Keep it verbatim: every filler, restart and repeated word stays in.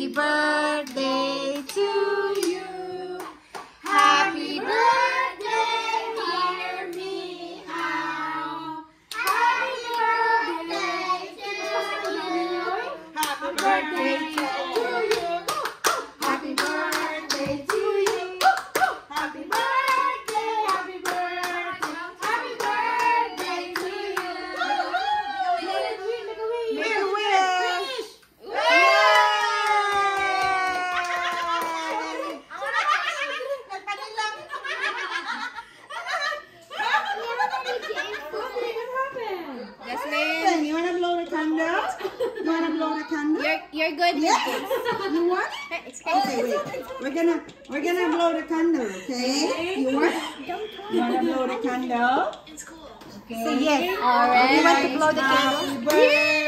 Happy birthday to you. Happy birthday, dear Mihao. Happy birthday to you. Happy birthday to you. Happy birthday to you. Happy birthday, happy birthday, happy birthday to you. Make a wish. Jasmine, you wanna blow the candle? You wanna blow the candle? You're you're good. Yes. You want? Okay, wait. We're gonna we're gonna blow the candle, okay? You want? You wanna blow the candle? Okay. So yes. All right. You want to blow the candle? Happy birthday.